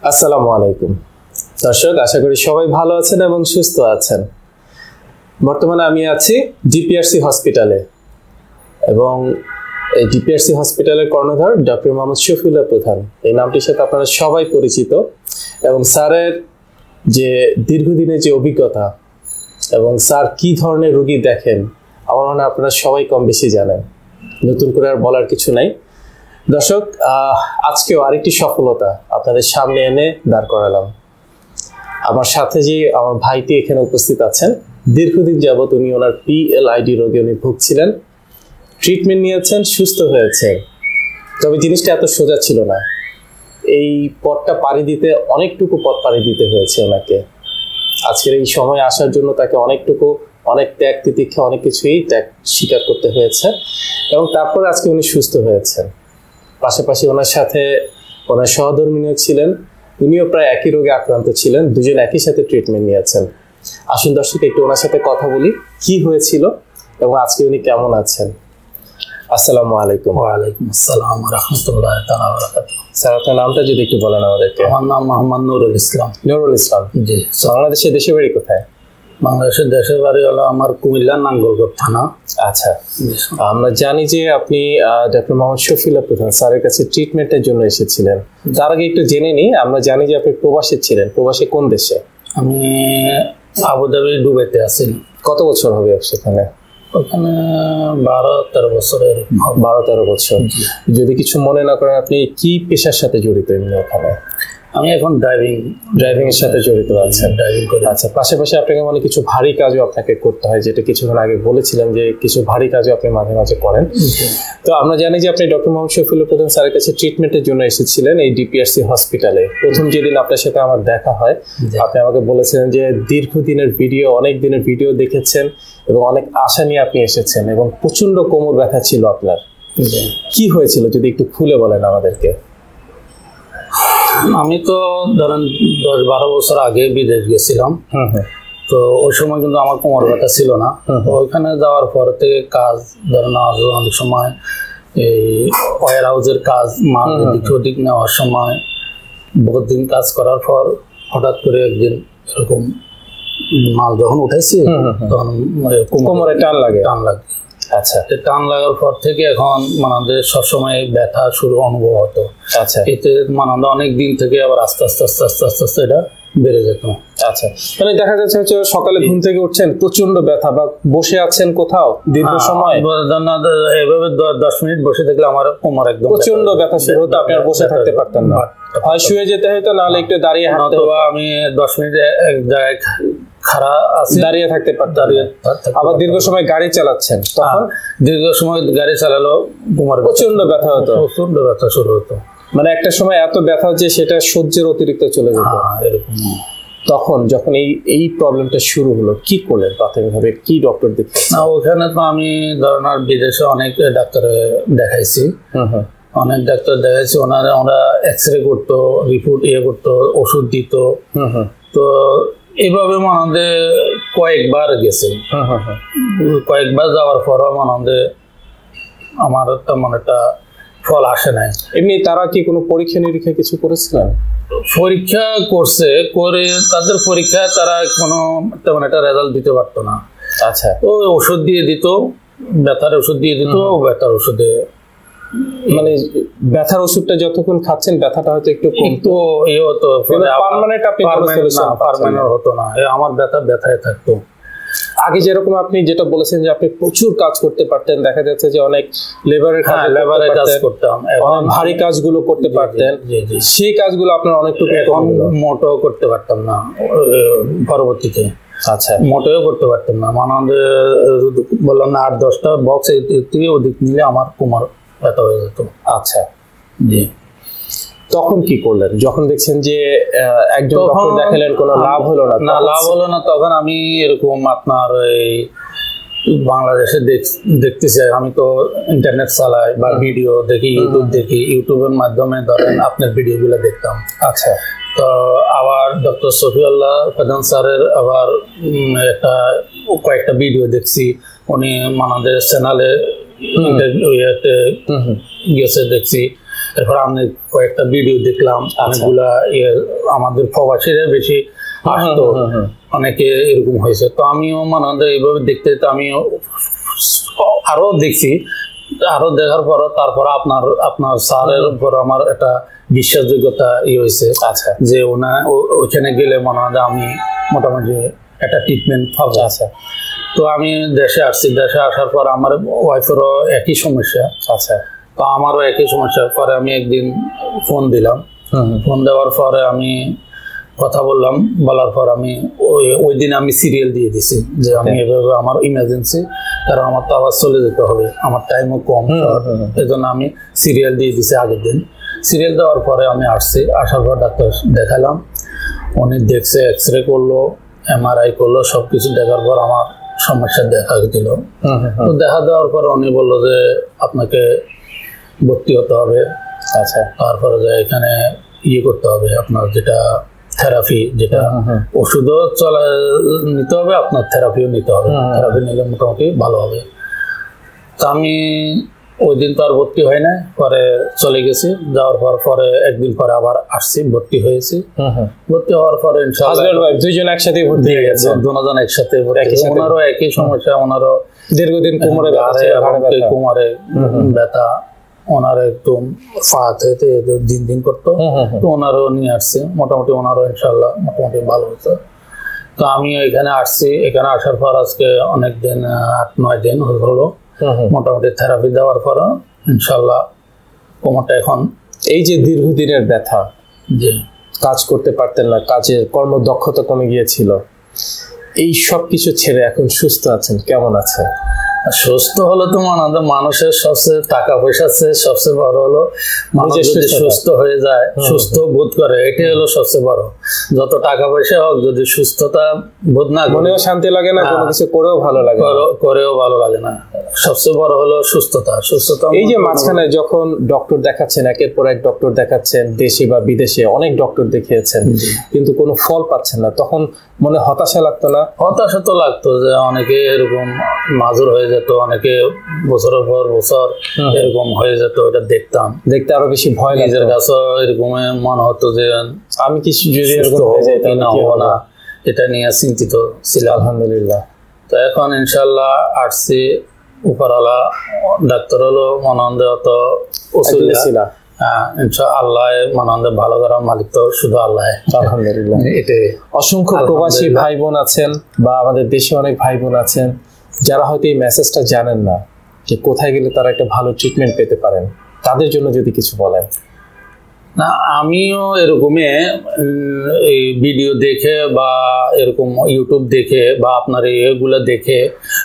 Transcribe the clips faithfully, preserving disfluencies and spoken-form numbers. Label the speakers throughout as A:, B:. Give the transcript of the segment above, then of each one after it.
A: আসসালামু আলাইকুম দর্শক, আশা করি সবাই ভালো আছেন এবং সুস্থ আছেন। বর্তমানে আমি আছি ডিপিআরসি হসপিটালে এবং এই ডিপিআরসি হসপিটালের কর্ণধার ডক্টর মোহাম্মদ শফিউল্লাহ প্রধান, এই নামটির সাথে আপনারা সবাই পরিচিত এবং স্যারের যে দীর্ঘদিনের যে অভিজ্ঞতা এবং স্যার কি ধরনের রোগী দেখেন আমার মনে হয় আপনারা সবাই কম বেশি জানেন, নতুন করে আর বলার কিছু নাই। দর্শক, আজকেও আরেকটি সফলতা আপনাদের সামনে এনে দাঁড় করালাম। আমার সাথে যে আমার ভাইটি এখানে উপস্থিত আছেন, দীর্ঘদিন যাবৎ উনি ওনার পিএলআইডি রোগে উনি ভুগছিলেন, ট্রিটমেন্ট নিয়েছেন, সুস্থ হয়েছে। তবে জিনিসটা এত সোজা ছিল না, এই পথটা পাড়ি দিতে অনেকটুকু পথ পাড়ি দিতে হয়েছে ওনাকে। আজকের এই সময় আসার জন্য তাকে অনেকটুকু অনেক ত্যাগ তিতিক্ষা অনেক কিছুই ত্যাগ স্বীকার করতে হয়েছে এবং তারপরে আজকে উনি সুস্থ হয়েছেন। পাশাপাশি ওনার সাথে ওনার সহধর্মিণীও ছিলেন, উনিও প্রায় একই রোগে আক্রান্ত ছিলেন, দুজন একই সাথে ট্রিটমেন্ট নিয়েছেন। আসুন দর্শক, একটু ওনার সাথে কথা বলি কি হয়েছিল এবং আজকে উনি কেমন আছেন। আসসালামু আলাইকুম।
B: ওয়ালাইকুম আসসালাম ওয়া রাহমাতুল্লাহি তাআলা ওয়া বারাকাতুহু।
A: স্যার, আপনার নামটা যদি একটু বলেন আমাদেরকে।
B: আমার নাম মোহাম্মদ নুরুল ইসলাম।
A: নুরুল ইসলাম, জি। বাংলাদেশের দেশের বাড়ি কোথায়?
B: বাংলাদেশের দেশের বাড়ি হলো আমার কুমিল্লা নাঙ্গলকোট থানা।
A: আচ্ছা, আমরা জানি যে আপনি ডক্টর মোহাম্মদ শফিউল্লাহ প্রধান স্যারের কাছে ট্রিটমেন্টের জন্য এসেছিলেন। তার আগে একটু জেনে নিই, আমরা জানি যে আপনি প্রবাসী ছিলেন। প্রবাসী কোন দেশে?
B: আমি আবুধাবি দুবাইতে আছি।
A: কত বছর হবে সেখানে?
B: ওখানে বারো তেরো বছরের
A: বারো তেরো বছর। যদি কিছু মনে না করেন, আপনি কি পেশার সাথে জড়িত এমনি ওখানে?
B: আমি এখন ড্রাইভিং
A: ড্রাইভিং এর সাথে জড়িত আছেন।
B: ড্রাইভিং করি।
A: আচ্ছা, পাশাপাশি আপনাকে মানে কিছু ভারী কাজও আপনাকে করতে হয়, যেটা কিছুক্ষণ আগে বলেছিলেন যে কিছু ভারী কাজও আপনি মাঝে মাঝে করেন। তো আমরা জানি যে আপনি ডক্টর মোহাম্মদ শফিউল্লাহ প্রধান স্যারের কাছে ট্রিটমেন্টের জন্য এসেছিলেন এই ডিপিআরসি হসপিটালে। প্রথম যেদিন আপনার সাথে আমার দেখা হয়, আপনি আমাকে বলেছিলেন যে দীর্ঘদিনের ভিডিও, অনেক দিনের ভিডিও দেখেছেন এবং অনেক আশা নিয়ে আপনি এসেছেন এবং প্রচন্ড কোমর ব্যথা ছিল আপনার। কি হয়েছিল যদি একটু খুলে বলেন আমাদেরকে।
B: আমি তো ধরেন দশ বারো বছর আগে বিদেশ গেছিলাম, তো ওই সময় কিন্তু আমার কোমর ব্যথা ছিল না। ওইখানে যাওয়ার পর থেকে কাজ ধরেন অনেক সময় এই ওয়ার হাউসের কাজ মাল দিক ওদিক নেওয়ার সময় বহুত দিন কাজ করার পর হঠাৎ করে একদিন এরকম মাল যখন উঠাইছি তখন
A: কোমরে টান লাগে
B: টান লাগে
A: আচ্ছা,
B: টান লাগার পর থেকে এখন মানে সবসময় ব্যথা শুরু অনুভব হতো।
A: আচ্ছা,
B: এতে মানে অনেক দিন থেকে আবার আস্তে আস্তে আস্তে আস্তে আস্তে আস্তে এটা বেড়ে যেত।
A: আচ্ছা, মানে দেখা যাচ্ছে হচ্ছে সকালে ঘুম থেকে উঠছেন প্রচন্ড ব্যথা, বা বসে আছেন কোথাও দীর্ঘ সময়
B: এভাবে দশ মিনিট বসে থাকলে আমার কোমর একদম
A: প্রচন্ড ব্যথা শুরু হতো, আপনি আর বসে থাকতে পারতেন না, হয় শুয়ে যেতে হতো, নাহলে একটু দাঁড়িয়ে হাঁটতে হতো।
B: আমি দশ মিনিট এক জায়গায় খাড়া আছি,
A: দাঁড়িয়ে থাকতে পারতেন। আবার দীর্ঘ সময় গাড়ি চালাচ্ছেন, তখন
B: দীর্ঘ সময় গাড়ি চালালো কোমরে
A: প্রচন্ড ব্যথা হতো,
B: প্রচন্ড ব্যথা শুরু হতো।
A: মানে একটা সময় এত ব্যথা যে সেটা সহ্যের অতিরিক্ত চলে যেত
B: এরকম।
A: তখন যখন এই এই প্রবলেমটা শুরু হলো, কি করলেন প্রাথমিকভাবে, কি ডক্টর দেখলেন?
B: না, ওখানে তো আমি ধরেন আর বিদেশে অনেক ডাক্তার দেখাইছি, অনেক ডাক্তার দেখাইছি। ওনারা ওরা এক্স রে করতো, রিপোর্ট ইয়ে করতো, ওষুধ দিত। তো এইভাবে মানে কয়েকবার গেছে, কয়েকবার যাওয়ার পরও মানে আমার তেমন একটা ফল আসে নাই।
A: এমনি তারা কি কোনো পরীক্ষা নিরীক্ষা কিছু করেছিলেন?
B: পরীক্ষা করছে, করে তাদের পরীক্ষা তারা কোনো তেমন একটা রেজাল্ট দিতে পারতো না।
A: আচ্ছা,
B: তো ওষুধ দিয়ে দিত, ব্যথার ওষুধ দিয়ে দিত, ব্যথার ওষুধে
A: মানে ব্যথার ওষুধটা যতক্ষণ খাচ্ছেন ব্যথাটা হয়তো একটু
B: একটু ইয়ে হতো,
A: পার্মানেন্ট আপনি
B: পার্মানেন্ট হতো না, আমার ব্যথা ব্যথায় থাকতো।
A: আগে যেরকম আপনি যেটা বলেছেন যে আপনি প্রচুর কাজ করতে পারতেন, দেখা যাচ্ছে যে অনেক লেবারের কাজ
B: লেবারের কাজ করতাম,
A: অনেক ভারী কাজগুলো করতে পারতেন, সেই কাজগুলো আপনার অনেকটুকু
B: এখন মোটেও করতে পারতাম না পরবর্তীতে।
A: আচ্ছা,
B: মোটেও করতে পারতাম না, মানে বললাম না আট দশটা বক্স থেকে অধিক নিলে আমার কোমর ব্যথা হয়ে যেত।
A: আচ্ছা,
B: জি।
A: তখন কি করলেন যখন দেখছেন যে একজন ডক্টর দেখালেন কোনো লাভ হলো না?
B: না, লাভ হলো না। তখন আমি এরকম আপনার এই বাংলাদেশে দেখতেছি, আমি তো ইন্টারনেট চালাই বা ভিডিও দেখি, ইউটিউব দেখি, ইউটিউবের মাধ্যমে ধরেন আপনার ভিডিওগুলো দেখতাম।
A: আচ্ছা,
B: তো আবার ডক্টর শফিউল্লাহ প্রধান স্যারের আবার একটা কয়েকটা ভিডিও দেখছি, উনি আমাদের চ্যানেলে গেছে দেখছি। এরপর আমি কয়েকটা ভিডিও দেখলাম, অনেকগুলা আমাদের প্রবাসীরা বেশি আসতো, অনেকে এরকম হয়েছে। তো আমিও মানে এইভাবে দেখতে তো আমিও আরো দেখছি, আরো দেখার পর তারপর আপনার আপনার স্যারের উপর আমার একটা বিশ্বাসযোগ্যতা ইয়ে হয়েছে। আচ্ছা, যে ওনা ওইখানে গেলে মনে হয় আমি মোটামুটি একটা ট্রিটমেন্ট পাবো। আচ্ছা, তো আমি দেশে আসছি, দেশে আসার পর আমার ওয়াইফেরও একই সমস্যা। আচ্ছা, তো আমারও একই সমস্যার পরে আমি একদিন ফোন দিলাম, ফোন দেওয়ার পরে আমি কথা বললাম, বলার পর আমি ওই ওই দিন আমি সিরিয়াল দিয়ে দিছি যে আমি এভাবে আমার ইমার্জেন্সি, কারণ আমার তো আবার চলে যেতে হবে, আমার টাইমও কম, এই জন্য আমি সিরিয়াল দিয়ে দিছি আগের দিন। সিরিয়াল দেওয়ার পরে আমি আসছি, আসার পর ডাক্তার দেখালাম, উনি দেখছে, এক্স রে করলো, এমআরআই করলো, সব কিছু দেখার পর আমার সমস্যা দেখা দিল। তো দেখা দেওয়ার পর উনি বললো যে আপনাকে ভর্তি হতে হবে। আচ্ছা, তারপরে যে এখানে ইয়ে করতে হবে, আপনার যেটা থেরাপি, যেটা ওষুধও চলা নিতে হবে, আপনার থেরাপিও নিতে হবে, থেরাপি নিলে মোটামুটি ভালো হবে। তা আমি ওই দিন তো আর ভর্তি হয় না, পরে চলে গেছি, যাওয়ার পর পরে একদিন পরে আবার আসছি, ভর্তি হয়েছি। ভর্তি হওয়ার পরে
A: দুইজন একসাথে ভর্তি হয়ে গেছে,
B: দুজন একসাথে ভর্তি। ওনারও একই সমস্যা, ওনারও
A: দীর্ঘদিন কোমরে
B: কোমরে ব্যথা, ওনার একদম ফাতে দিন দিন করতো, তো ওনারও নিয়ে আসছে, মোটামুটি ওনারও ইনশাল্লাহ মোটামুটি ভালো হতো। তো আমি এখানে আসছি, এখানে আসার পর আজকে অনেক দিন, আট নয় দিন হলো মোটামুটি থেরাপি দেওয়ার পর ইনশাল্লাহ কোমরটা এখন,
A: এই যে দীর্ঘদিনের ব্যথা,
B: যে
A: কাজ করতে পারতেন না, কাজের কর্মদক্ষতা কমে গিয়েছিল, এই সব কিছু ছেড়ে এখন সুস্থ আছেন, কেমন আছে?
B: সুস্থ হলো তো আমাদের মানুষের সবচেয়ে টাকা পয়সা সবচেয়ে বড় হলো মানুষ যদি সুস্থ হয়ে যায়, সুস্থ বোধ করে, এটাই হলো সবচেয়ে বড়। যত টাকা পয়সা হোক, যদি সুস্থতা বোধ না,
A: মনেও শান্তি লাগে না, কোনো কিছু করেও ভালো লাগে,
B: করেও ভালো লাগে না। সবচেয়ে বড় হলো সুস্থতা। সুস্থতা
A: এই যে মাঝখানে যখন ডক্টর দেখাচ্ছেন, একের পর এক ডক্টর দেখাচ্ছেন, দেশে বা বিদেশে অনেক ডক্টর দেখিয়েছেন, কিন্তু কোনো ফল পাচ্ছেন না, তখন মনে হতাশা লাগতো না?
B: হতাশা তো লাগতো, যে অনেকে এরকম মাজুর হয়ে যেত, অনেকে বছরের পর বছর এরকম হয়ে যেত, এটা দেখতাম,
A: দেখতে আরো বেশি ভয়,
B: নিজের কাছে এরকম মনে হতো যে
A: আমি কিছু যদি এরকম হয়ে যায় তাহলে কি হবে না,
B: এটা নিয়ে চিন্তিত ছিলাম।
A: আলহামদুলিল্লাহ,
B: তো এখন ইনশাল্লাহ আসছি, উপরওয়ালা ডাক্তার হলো মনানন্দে অত ওষুধ ছিল, হ্যাঁ আল্লাহ মনানন্দে ভালো করার মালিক তো শুধু আল্লাহ।
A: আলহামদুলিল্লাহ,
B: এটাই।
A: অসংখ্য প্রবাসী ভাই বোন আছেন বা আমাদের দেশে অনেক ভাই বোন আছেন যারা হয়তো এই মেসেজটা জানেন না, যে কোথায় গেলে তারা একটা ভালো ট্রিটমেন্ট পেতে পারেন, তাদের জন্য যদি কিছু বলেন।
B: না, আমিও এরকমই এই ভিডিও দেখে বা এরকম ইউটিউব দেখে বা আপনার এগুলো দেখে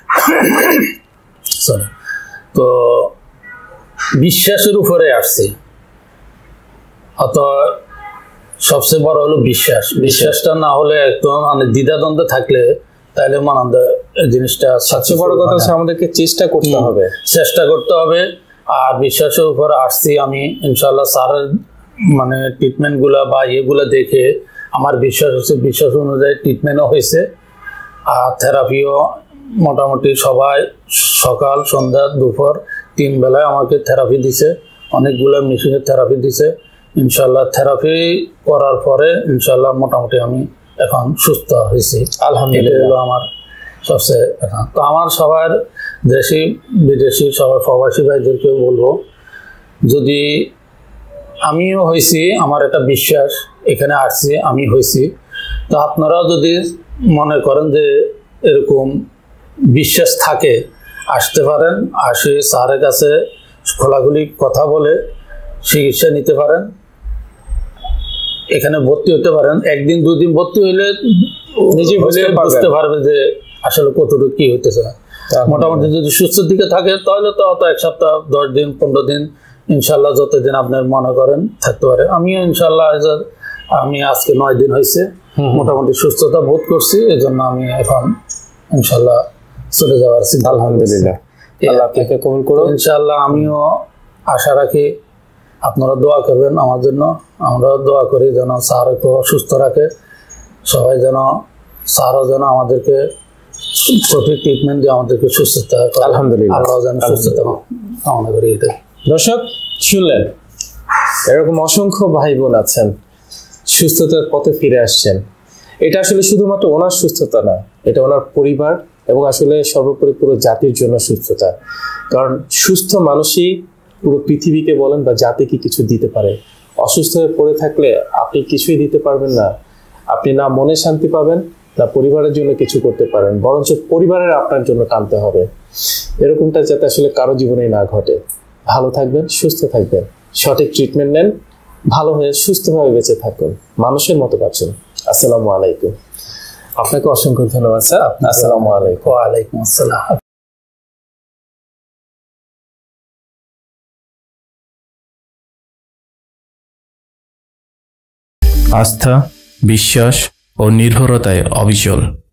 B: সরি তো বিশ্বাসের উপরে আসছে। অত সবচেয়ে বড় হলো বিশ্বাস। বিশ্বাসটা না হলে একদম মানে দ্বিধাদ্বন্দ্বে থাকলে তাহলে মানন্দ জিনিসটা
A: সবচেয়ে বড় কথা হচ্ছে আমাদেরকে চেষ্টা করতে হবে,
B: চেষ্টা করতে হবে। আর বিশ্বাসের উপর আসছি আমি ইনশাল্লাহ। স্যারের মানে ট্রিটমেন্টগুলা বা ইয়েগুলো দেখে আমার বিশ্বাস হচ্ছে, বিশ্বাস অনুযায়ী ট্রিটমেন্টও হয়েছে। আর থেরাপিও মোটামুটি সবাই সকাল সন্ধ্যা দুপুর তিন বেলায় আমাকে থেরাপি দিছে, অনেকগুলো মেশিনের থেরাপি দিছে। ইনশাল্লাহ থেরাপি করার পরে ইনশাল্লাহ মোটামুটি আমি এখন সুস্থ হয়েছি আলহামদুলিল্লাহ। আমার সবচেয়ে এখন তো আমার সবার দেশি বিদেশি সবাই প্রবাসী ভাইদেরকেও বলবো, যদি আমিও হয়েছি, আমার একটা বিশ্বাস এখানে আসছি আমি হয়েছি, তো আপনারাও যদি মনে করেন যে এরকম বিশ্বাস থাকে আসতে পারেন, আসে স্যারের কাছে খোলাখুলি কথা বলে চিকিৎসা নিতে পারেন, এখানে ভর্তি হতে পারেন। একদিন দুদিন ভর্তি হইলে নিজে বুঝতে পারবে যে আসলে কতটুকু কি হইতেছে। মোটামুটি যদি সুস্থের দিকে থাকে তাহলে তো অত এক সপ্তাহ দশ দিন পনেরো দিন ইনশাল্লাহ যতদিন আপনার মনে করেন থাকতে পারে। আমিও ইনশাল্লাহ আমি আজকে নয় দিন হয়েছে মোটামুটি সুস্থতা বোধ করছি, এই জন্য আমি এখন ইনশাল্লাহ চলে যাওয়ার চিন্তা।
A: আলহামদুলিল্লাহ, আল্লাহ আপনাকে কবুল করুন
B: ইনশাল্লাহ। আমিও আশা রাখি আপনারা দোয়া করবেন আমার জন্য, আমরাও দোয়া করি যেন স্যারকে সুস্থ রাখে, সবাই যেন স্যারও যেন আমাদেরকে সঠিক ট্রিটমেন্ট দিয়ে আমাদেরকে সুস্থতা
A: আলহামদুলিল্লাহ
B: আল্লাহ যেন সুস্থতা কামনা করি। এটা
A: দর্শক শুনলেন, এরকম অসংখ্য ভাই বোন আছেন সুস্থতার পথে ফিরে আসছেন। এটা আসলে শুধুমাত্র ওনার সুস্থতা না, এটা ওনার পরিবার এবং আসলে সর্বোপরি পুরো জাতির জন্য সুস্থতা। কারণ সুস্থ মানুষই পুরো পৃথিবীকে বলেন বা জাতিকে কিছু দিতে পারে। অসুস্থ হয়ে পড়ে থাকলে আপনি কিছুই দিতে পারবেন না। আপনি না মনে শান্তি পাবেন, না পরিবারের জন্য কিছু করতে পারেন, বরঞ্চ পরিবারের আপনার জন্য টানতে হবে। এরকমটা যাতে আসলে কারো জীবনে না ঘটে। ভালো থাকবেন, সুস্থ থাকবেন, সঠিক ট্রিটমেন্ট নেন, ভালো হয়ে সুস্থভাবে বেঁচে থাকুন, মানুষের মতো বাঁচুন। আসসালামু আলাইকুম। আপনাকে অসংখ্য ধন্যবাদ স্যার। আসসালামু আলাইকুম।
B: ওয়ালাইকুম আসসালাম।
C: আস্থা, বিশ্বাস ও নির্ভরতায় অবিচল।